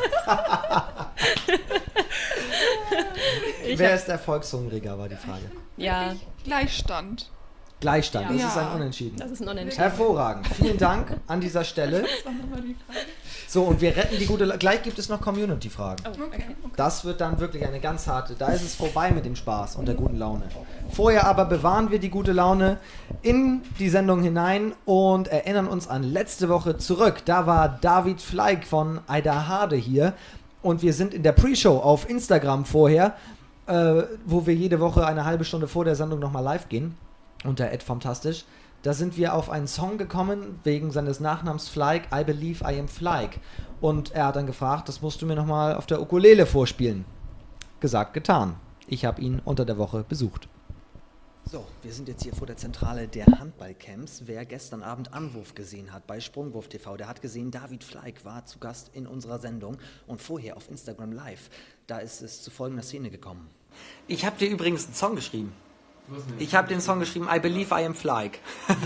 Wer ist erfolgshungriger, war die Frage. Ja. Gleichstand. Gleichstand, das Ja. ist ein Unentschieden. Das ist ein Unentschieden. Hervorragend. Vielen Dank an dieser Stelle. Das war nochmal die Frage. So, und wir retten die gute... La Gleich gibt es noch Community-Fragen. Oh, okay. Das wird dann wirklich eine ganz harte... Da ist es vorbei mit dem Spaß und der guten Laune. Vorher aber bewahren wir die gute Laune in die Sendung hinein und erinnern uns an letzte Woche zurück. Da war David Fleig von Aida Hade hier und wir sind in der Pre-Show auf Instagram vorher, äh, wo wir jede Woche eine halbe Stunde vor der Sendung nochmal live gehen. Unter @fantastisch. Da sind wir auf einen Song gekommen, wegen seines Nachnamens Fleig, I Believe I Am Fleig. Und er hat dann gefragt, das musst du mir nochmal auf der Ukulele vorspielen. Gesagt, getan. Ich habe ihn unter der Woche besucht. So, wir sind jetzt hier vor der Zentrale der Handballcamps. Wer gestern Abend Anwurf gesehen hat bei Sprungwurf T V, der hat gesehen, David Fleig war zu Gast in unserer Sendung und vorher auf Instagram Live. Da ist es zu folgender Szene gekommen. Ich habe dir übrigens einen Song geschrieben. Ich habe den Song geschrieben, I Believe I Am Fleig.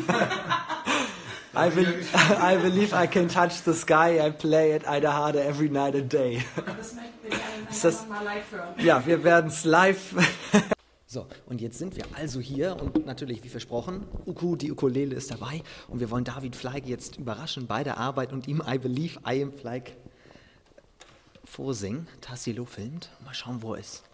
I, be I believe I can touch the sky, I play it Aida Hade every night and day. Das möchten wir gerne das, mal live hören. Ja, wir werden es live... So, und jetzt sind wir also hier und natürlich, wie versprochen, Uku, die Ukulele ist dabei und wir wollen David Fleig jetzt überraschen bei der Arbeit und ihm I Believe I Am Fleig vorsingen. Tassilo filmt, mal schauen, wo er ist.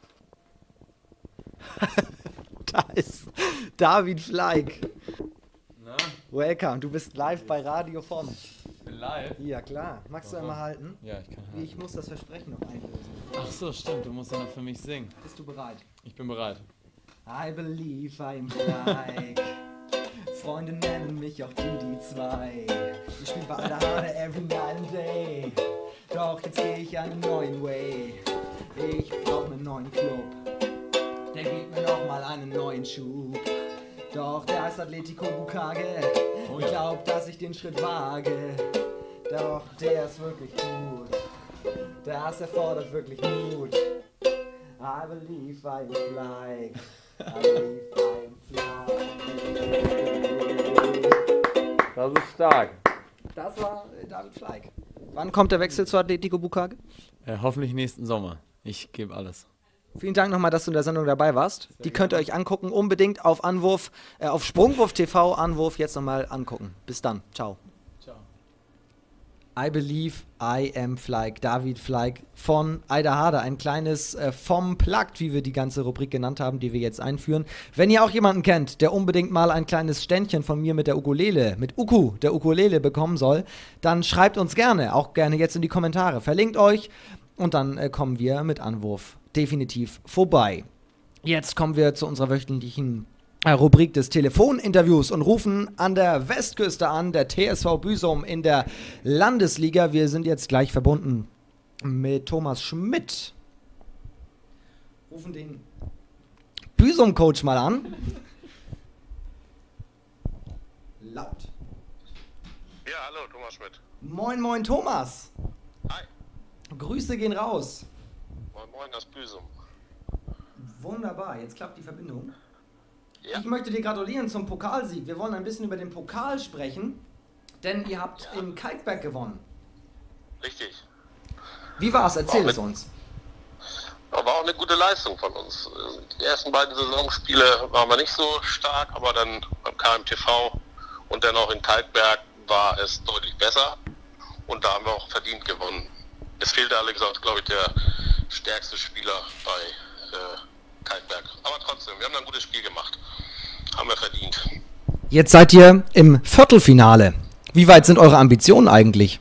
Da ist David Fleig. Na? Welcome, du bist live bei Radio von. Ich bin live? Ja, klar. Magst du Warum? einmal halten? Ja, ich kann halten. Ich muss das Versprechen noch einlösen. Ach so, stimmt, du musst ja noch für mich singen. Bist du bereit? Ich bin bereit. I believe I am Fleig. Freunde nennen mich auch die, die zwei. Ich spiel bei Aida Hade every night and day. Doch jetzt gehe ich einen neuen Way. Ich brauch einen neuen Club. Der gibt mir nochmal einen neuen Schub. Doch der heißt Atletico Bukage. Oh ja. Ich glaub, dass ich den Schritt wage. Doch der ist wirklich gut. Das erfordert wirklich Mut. I believe I am Fleig. I believe I am Fleig. Das ist stark. Das war äh, David Fleig. Wann kommt der Wechsel zu Atletico Bukage? Äh, hoffentlich nächsten Sommer. Ich gebe alles. Vielen Dank nochmal, dass du in der Sendung dabei warst. Die könnt ihr euch angucken, unbedingt auf Anwurf, äh, auf Sprungwurf T V Anwurf jetzt nochmal angucken. Bis dann, ciao. Ciao. I Believe I Am Fleig, David Fleig von Aida Hade. Ein kleines äh, vom Plugged, wie wir die ganze Rubrik genannt haben, die wir jetzt einführen. Wenn ihr auch jemanden kennt, der unbedingt mal ein kleines Ständchen von mir mit der Ukulele, mit Uku, der Ukulele bekommen soll, dann schreibt uns gerne, auch gerne jetzt in die Kommentare. Verlinkt euch und dann äh, kommen wir mit Anwurf definitiv vorbei. Jetzt kommen wir zu unserer wöchentlichen äh, Rubrik des Telefoninterviews und rufen an der Westküste an, der T S V Büsum in der Landesliga. Wir sind jetzt gleich verbunden mit Thomas Schmidt. Rufen den Büsum-Coach mal an. Laut. Ja, hallo, Thomas Schmidt. Moin, moin, Thomas. Hi. Grüße gehen raus. Moin, moin, das Büsum. Wunderbar, jetzt klappt die Verbindung. Ja. Ich möchte dir gratulieren zum Pokalsieg. Wir wollen ein bisschen über den Pokal sprechen, denn ihr habt Ja. in Kalkberg gewonnen. Richtig. Wie war's? Erzähl War es mit- uns. Aber auch eine gute Leistung von uns. Die ersten beiden Saisonspiele waren wir nicht so stark, aber dann beim K M T V und dann auch in Kalkberg war es deutlich besser. Und da haben wir auch verdient gewonnen. Es fehlte allerdings auch, glaube ich, der stärkste Spieler bei äh, Kalkberg. Aber trotzdem, wir haben ein gutes Spiel gemacht. Haben wir verdient. Jetzt seid ihr im Viertelfinale. Wie weit sind eure Ambitionen eigentlich?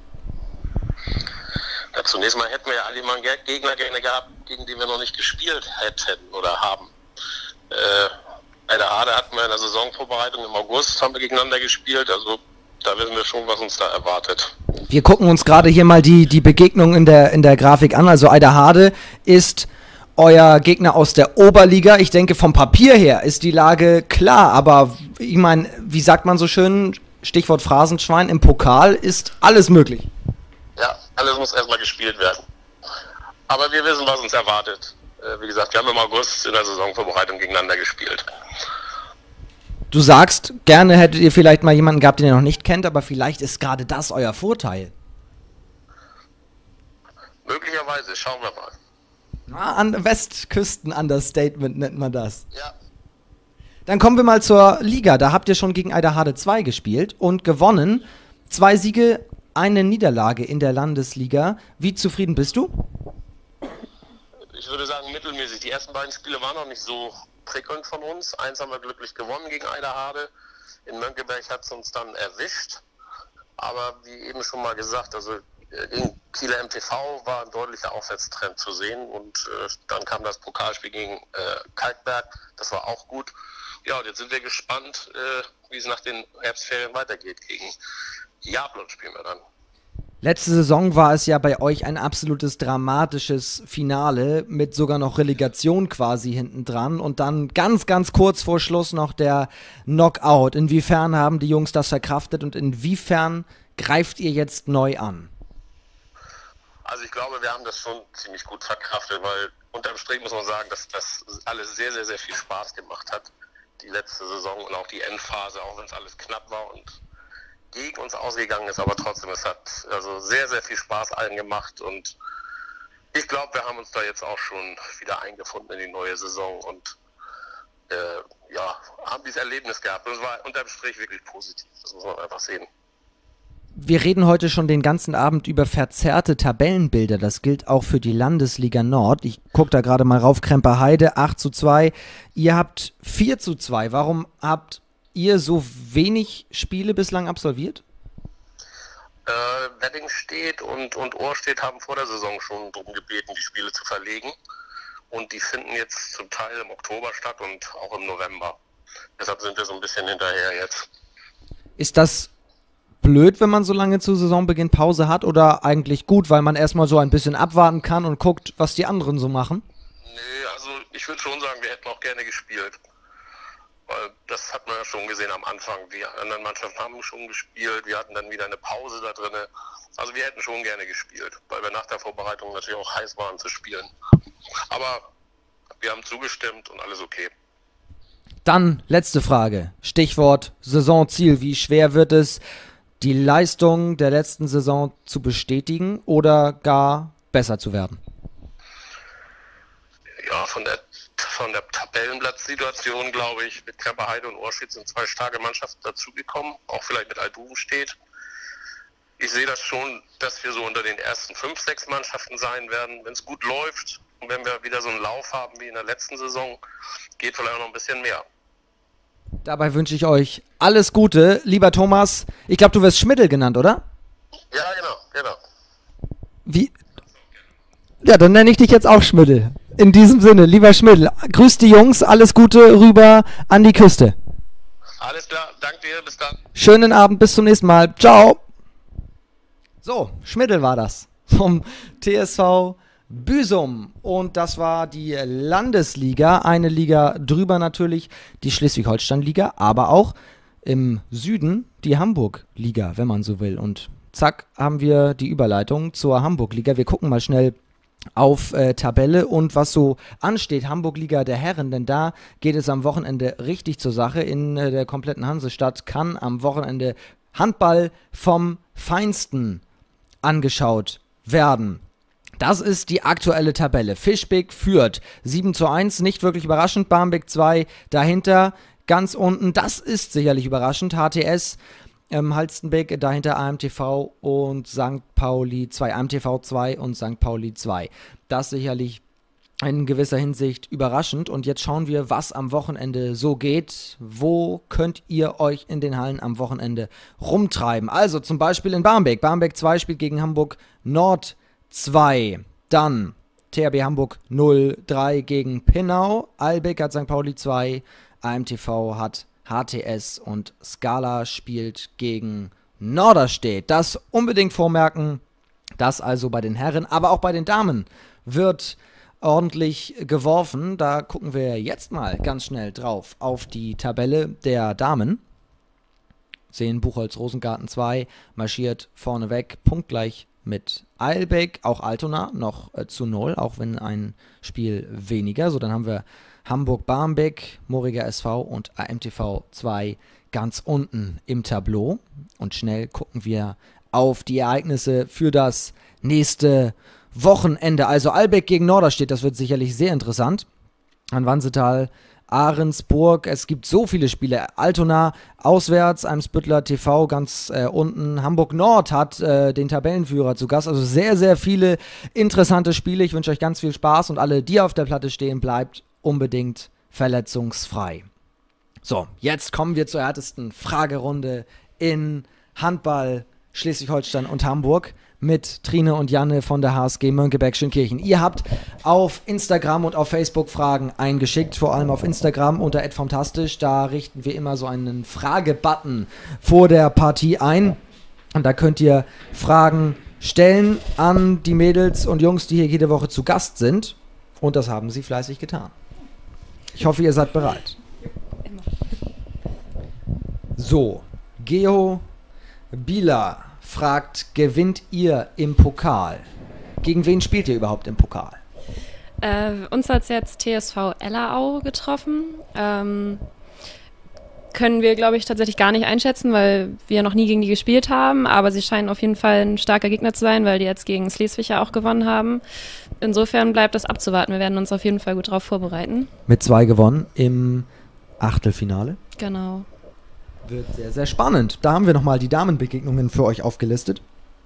Ja, zunächst mal hätten wir ja alle mal einen Gegner gerne gehabt, gegen den wir noch nicht gespielt hätten oder haben. Äh, bei der Hade hatten wir in der Saisonvorbereitung im August, haben wir gegeneinander gespielt. Also da wissen wir schon, was uns da erwartet. Wir gucken uns gerade hier mal die, die Begegnung in der, in der Grafik an. Also Aida Hade ist euer Gegner aus der Oberliga. Ich denke, vom Papier her ist die Lage klar. Aber ich meine, wie sagt man so schön, Stichwort Phrasenschwein, im Pokal ist alles möglich. Ja, alles muss erstmal gespielt werden. Aber wir wissen, was uns erwartet. äh, wie gesagt, wir haben im August in der Saisonvorbereitung gegeneinander gespielt. Du sagst, gerne hättet ihr vielleicht mal jemanden gehabt, den ihr noch nicht kennt, aber vielleicht ist gerade das euer Vorteil. Möglicherweise, schauen wir mal. Ah, an Westküsten-Understatement nennt man das. Ja. Dann kommen wir mal zur Liga. Da habt ihr schon gegen Eiderhade zwei gespielt und gewonnen. Zwei Siege, eine Niederlage in der Landesliga. Wie zufrieden bist du? Ich würde sagen mittelmäßig. Die ersten beiden Spiele waren noch nicht so prickelnd von uns. Eins haben wir glücklich gewonnen gegen Eiderhade. In Mönckeberg hat es uns dann erwischt. Aber wie eben schon mal gesagt, also gegen Kieler M T V war ein deutlicher Aufwärtstrend zu sehen. Und äh, dann kam das Pokalspiel gegen äh, Kalkberg. Das war auch gut. Ja, und jetzt sind wir gespannt, äh, wie es nach den Herbstferien weitergeht. Gegen Jablon spielen wir dann. Letzte Saison war es ja bei euch ein absolutes dramatisches Finale mit sogar noch Relegation quasi hinten dran und dann ganz, ganz kurz vor Schluss noch der Knockout. Inwiefern haben die Jungs das verkraftet und inwiefern greift ihr jetzt neu an? Also ich glaube, wir haben das schon ziemlich gut verkraftet, weil unterm Strich muss man sagen, dass das alles sehr, sehr, sehr viel Spaß gemacht hat. Die letzte Saison und auch die Endphase, auch wenn es alles knapp war und gegen uns ausgegangen ist, aber trotzdem, es hat also sehr, sehr viel Spaß allen gemacht und ich glaube, wir haben uns da jetzt auch schon wieder eingefunden in die neue Saison und äh, ja, haben dieses Erlebnis gehabt und es war unterm Strich wirklich positiv, das muss man einfach sehen. Wir reden heute schon den ganzen Abend über verzerrte Tabellenbilder. Das gilt auch für die Landesliga Nord. Ich gucke da gerade mal rauf. Kremper-Heide acht zu zwei. Ihr habt vier zu zwei. Warum habt ihr so wenig Spiele bislang absolviert? Äh, Weddingstedt und, und Ohrstedt haben vor der Saison schon darum gebeten, die Spiele zu verlegen. Und die finden jetzt zum Teil im Oktober statt und auch im November. Deshalb sind wir so ein bisschen hinterher jetzt. Ist das blöd, wenn man so lange zu Saisonbeginn Pause hat oder eigentlich gut, weil man erstmal so ein bisschen abwarten kann und guckt, was die anderen so machen? Nee, also ich würde schon sagen, wir hätten auch gerne gespielt. Weil das hat man ja schon gesehen am Anfang. Die anderen Mannschaften haben schon gespielt, wir hatten dann wieder eine Pause da drin. Also wir hätten schon gerne gespielt, weil wir nach der Vorbereitung natürlich auch heiß waren zu spielen. Aber wir haben zugestimmt und alles okay. Dann letzte Frage. Stichwort Saisonziel. Wie schwer wird es, die Leistung der letzten Saison zu bestätigen oder gar besser zu werden? Ja, von der, von der Tabellenplatzsituation, glaube ich, mit Kremper-Heide und Ohrstedt sind zwei starke Mannschaften dazugekommen, auch vielleicht mit Alduvenstedt. Ich sehe das schon, dass wir so unter den ersten fünf, sechs Mannschaften sein werden, wenn es gut läuft. Und wenn wir wieder so einen Lauf haben wie in der letzten Saison, geht vielleicht noch ein bisschen mehr. Dabei wünsche ich euch alles Gute. Lieber Thomas, ich glaube, du wirst Schmiddel genannt, oder? Ja, genau, genau. Wie? Ja, dann nenne ich dich jetzt auch Schmiddel. In diesem Sinne, lieber Schmiddel, grüß die Jungs, alles Gute rüber an die Küste. Alles klar, danke dir, bis dann. Schönen Abend, bis zum nächsten Mal. Ciao. So, Schmiddel war das vom T S V Büsum und das war die Landesliga, eine Liga drüber natürlich, die Schleswig-Holstein-Liga, aber auch im Süden die Hamburg-Liga, wenn man so will. Und zack, haben wir die Überleitung zur Hamburg-Liga. Wir gucken mal schnell auf äh, Tabelle und was so ansteht. Hamburg-Liga der Herren, denn da geht es am Wochenende richtig zur Sache. In äh, der kompletten Hansestadt kann am Wochenende Handball vom Feinsten angeschaut werden. Das ist die aktuelle Tabelle. Fischbeck führt sieben zu eins, nicht wirklich überraschend. Barmbek zwei dahinter, ganz unten. Das ist sicherlich überraschend. H T S, ähm, Halstenbeck, dahinter A M T V und Sankt Pauli zwei. A M T V zwei und Sankt Pauli zwei. Das sicherlich in gewisser Hinsicht überraschend. Und jetzt schauen wir, was am Wochenende so geht. Wo könnt ihr euch in den Hallen am Wochenende rumtreiben? Also zum Beispiel in Barmbek. Barmbek zwei spielt gegen Hamburg Nord zwei. Dann T H B Hamburg null drei gegen Pinnau. Albeck hat Sankt Pauli zwei. A M T V hat H T S und Scala spielt gegen Norderstedt. Das unbedingt vormerken. Das also bei den Herren, aber auch bei den Damen wird ordentlich geworfen. Da gucken wir jetzt mal ganz schnell drauf auf die Tabelle der Damen. Sehen Buchholz Rosengarten zwei marschiert vorneweg, punktgleich mit Eilbeck, auch Altona noch äh, zu null, auch wenn ein Spiel weniger. So, dann haben wir Hamburg-Barmbek, Moriger S V und A M T V zwei ganz unten im Tableau. Und schnell gucken wir auf die Ereignisse für das nächste Wochenende. Also Eilbeck gegen Norderstedt, das wird sicherlich sehr interessant. An Wansetal, Ahrensburg, es gibt so viele Spiele. Altona auswärts, Eimsbüttler T V ganz äh, unten. Hamburg Nord hat äh, den Tabellenführer zu Gast. Also sehr, sehr viele interessante Spiele. Ich wünsche euch ganz viel Spaß und alle, die auf der Platte stehen, bleibt unbedingt verletzungsfrei. So, jetzt kommen wir zur härtesten Fragerunde in Handball Schleswig-Holstein und Hamburg mit Trine und Janne von der H S G Mönckeberg-Schönkirchen. Ihr habt auf Instagram und auf Facebook Fragen eingeschickt, vor allem auf Instagram unter at fantastisch. Da richten wir immer so einen Fragebutton vor der Partie ein. Und da könnt ihr Fragen stellen an die Mädels und Jungs, die hier jede Woche zu Gast sind. Und das haben sie fleißig getan. Ich hoffe, ihr seid bereit. So, Geo Bieler fragt, gewinnt ihr im Pokal? Gegen wen spielt ihr überhaupt im Pokal? Äh, uns hat es jetzt T S V Ellerau getroffen. Ähm, können wir, glaube ich, tatsächlich gar nicht einschätzen, weil wir noch nie gegen die gespielt haben. Aber sie scheinen auf jeden Fall ein starker Gegner zu sein, weil die jetzt gegen Schleswig ja auch gewonnen haben. Insofern bleibt das abzuwarten. Wir werden uns auf jeden Fall gut darauf vorbereiten. Mit zwei gewonnen im Achtelfinale. Genau. Wird sehr, sehr spannend. Da haben wir nochmal die Damenbegegnungen für euch aufgelistet.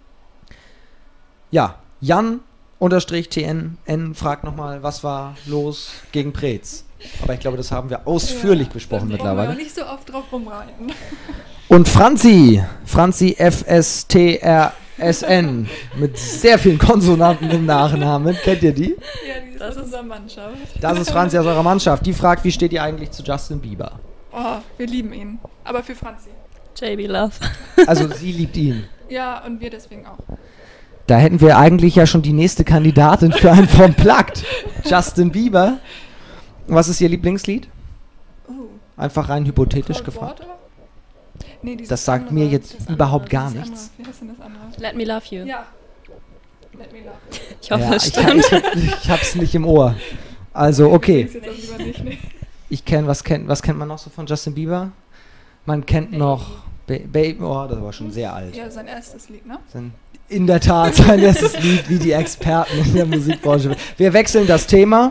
Ja, Jan unterstrich T N N fragt nochmal, was war los gegen Preetz? Aber ich glaube, das haben wir ausführlich ja, besprochen mittlerweile. Wir nicht so oft drauf rumreiten. Und Franzi, Franzi F S T R S N mit sehr vielen Konsonanten im Nachnamen. Kennt ihr die? Ja, die ist das aus unserer Mannschaft. Das ist Franzi aus eurer Mannschaft. Die fragt, wie steht ihr eigentlich zu Justin Bieber? Oh, wir lieben ihn. Aber für Franzi. J B Love. Also sie liebt ihn. Ja, und wir deswegen auch. Da hätten wir eigentlich ja schon die nächste Kandidatin für ein vom Plugged. Justin Bieber. Was ist ihr Lieblingslied? Uh. Einfach rein hypothetisch Cold gefragt. Water? Nee, das sagt andere, mir jetzt überhaupt andere, gar das nichts. Andere. Wie heißt denn das andere? Let Me Love You. Ja. Let Me Love You. Ich hoffe, ja, es ich, stimmt. ich, ich hab's nicht im Ohr. Also, okay. Jetzt auch lieber nicht, ne? Ich kenne, was kennt, was kennt man noch so von Justin Bieber? Man kennt Baby. noch Baby, oh, das war schon sehr alt. Ja, sein erstes Lied, ne? Sein, in der Tat, sein erstes Lied, wie die Experten in der Musikbranche. Wir wechseln das Thema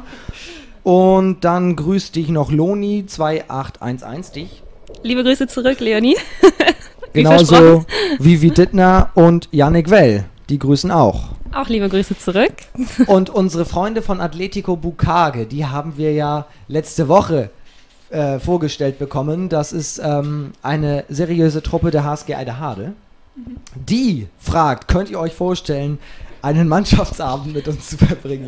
und dann grüßt dich noch Loni zwei acht eins eins dich. Liebe Grüße zurück, Leonie. Wie Genauso Vivi Dittner und Yannick Well. Die grüßen auch. Auch liebe Grüße zurück. Und unsere Freunde von Atletico Bukage, die haben wir ja letzte Woche äh, vorgestellt bekommen. Das ist ähm, eine seriöse Truppe der H S G Eiderhade. Mhm. Die fragt, könnt ihr euch vorstellen, einen Mannschaftsabend mit uns zu verbringen?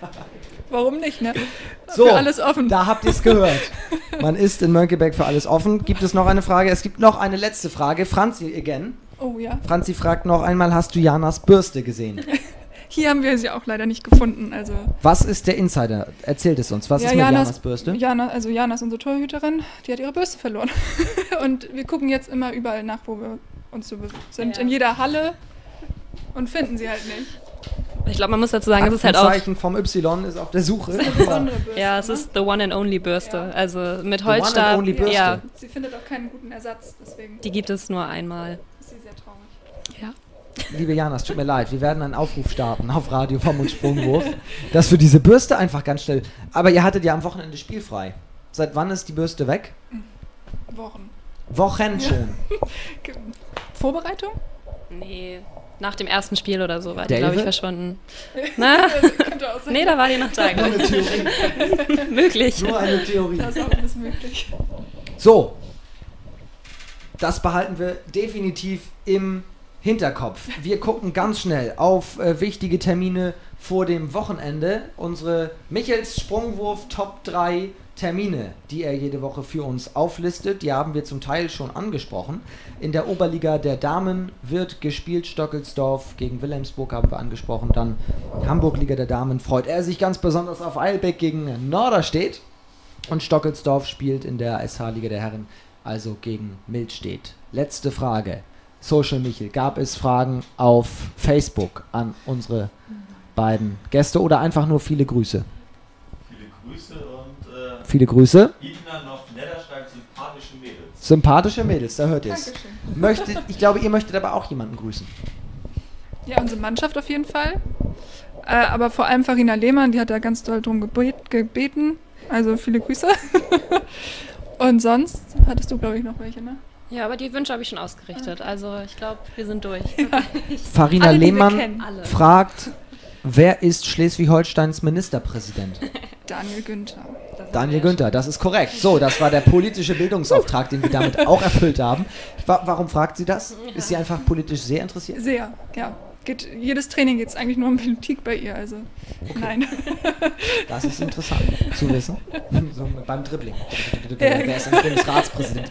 Warum nicht, ne? So, für alles offen. Da habt ihr es gehört. Man ist in Mönckeberg für alles offen. Gibt es noch eine Frage? Es gibt noch eine letzte Frage. Franzi again. Oh ja. Franzi fragt noch einmal, hast du Janas Bürste gesehen? Hier haben wir sie auch leider nicht gefunden. Also was ist der Insider? Erzählt es uns. Was ja, ist mit Janas, Janas Bürste? Jana, also Jana ist unsere Torhüterin. Die hat ihre Bürste verloren. Und wir gucken jetzt immer überall nach, wo wir uns so sind. Ja. In jeder Halle. Und finden sie halt nicht. Ich glaube, man muss dazu sagen, es ist halt auch... Zeichen vom Y ist auf der Suche. Das ist eine besondere Bürste, ja, es ist the one and only Bürste. Ja. Also mit the Holzstab. One and only Bürste. Ja. Sie findet auch keinen guten Ersatz, deswegen. Die gibt es nur einmal. Ist sie sehr traurig. Ja. Liebe Jana, es tut mir leid, wir werden einen Aufruf starten auf Radio Vom und Sprungwurf, dass wir diese Bürste einfach ganz schnell... Aber ihr hattet ja am Wochenende spielfrei. Seit wann ist die Bürste weg? Wochen. Wochen schon. Vorbereitung? Nee, nach dem ersten Spiel oder so war die, Delve? glaube ich, verschwunden. Na? Nee, da war die noch da. Nur eine Theorie. Möglich. Nur eine Theorie. Das ist auch alles möglich. So. Das behalten wir definitiv im Hinterkopf. Wir gucken ganz schnell auf äh, wichtige Termine vor dem Wochenende. Unsere Michels Sprungwurf Top drei Termine, die er jede Woche für uns auflistet. Die haben wir zum Teil schon angesprochen. In der Oberliga der Damen wird gespielt. Stockelsdorf gegen Wilhelmsburg haben wir angesprochen. Dann Hamburg-Liga der Damen freut er sich ganz besonders auf Eilbeck gegen Norderstedt. Und Stockelsdorf spielt in der S H-Liga der Herren also gegen Mildstedt. Letzte Frage. Social Michel, gab es Fragen auf Facebook an unsere beiden Gäste oder einfach nur viele Grüße? Viele Grüße und äh, viele Grüße. Idna noch netter schreibt sympathische Mädels. Sympathische Mädels, da hört ihr es. Dankeschön. Möchte, ich glaube, ihr möchtet aber auch jemanden grüßen. Ja, unsere Mannschaft auf jeden Fall. Äh, aber vor allem Farina Lehmann, die hat da ganz doll drum gebet, gebeten. Also viele Grüße. Und sonst hattest du, glaube ich, noch welche, ne? Ja, aber die Wünsche habe ich schon ausgerichtet. Also ich glaube, wir sind durch. Farina Alle, die wir Lehmann kennen. Alle. fragt, wer ist Schleswig-Holsteins Ministerpräsident? Daniel Günther. Daniel Günther, das ist korrekt. So, das war der politische Bildungsauftrag, den wir damit auch erfüllt haben. Wa- warum fragt sie das? Ist sie einfach politisch sehr interessiert? Sehr, ja. Geht, jedes Training geht es eigentlich nur um Politik bei ihr, also nein. Das ist interessant zu wissen. So beim Dribbling. Ja, Wer ist der Bundesratspräsident?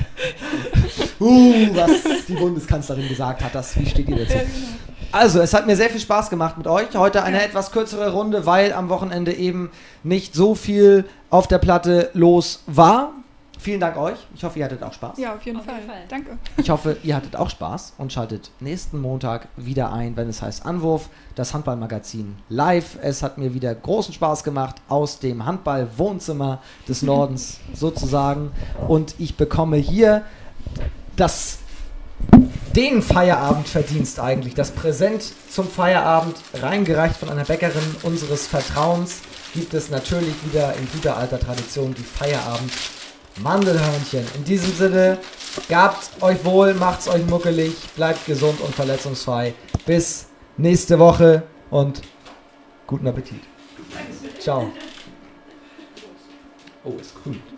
Uh, was die Bundeskanzlerin gesagt hat, das, wie steht ihr dazu? Ja, genau. Also, es hat mir sehr viel Spaß gemacht mit euch. Heute eine etwas kürzere Runde, weil am Wochenende eben nicht so viel auf der Platte los war. Vielen Dank euch. Ich hoffe, ihr hattet auch Spaß. Ja, auf jeden, Auf Fall. jeden Fall. Danke. Ich hoffe, ihr hattet auch Spaß und schaltet nächsten Montag wieder ein, wenn es heißt Anwurf, das Handballmagazin live. Es hat mir wieder großen Spaß gemacht aus dem Handball-Wohnzimmer des Nordens sozusagen. Und ich bekomme hier das, den Feierabendverdienst eigentlich, das Präsent zum Feierabend, reingereicht von einer Bäckerin unseres Vertrauens, gibt es natürlich wieder in guter alter Tradition die Feierabend Mandelhörnchen. In diesem Sinne, gabt euch wohl, macht's euch muckelig, bleibt gesund und verletzungsfrei. Bis nächste Woche und guten Appetit. Ciao. Oh, ist grün.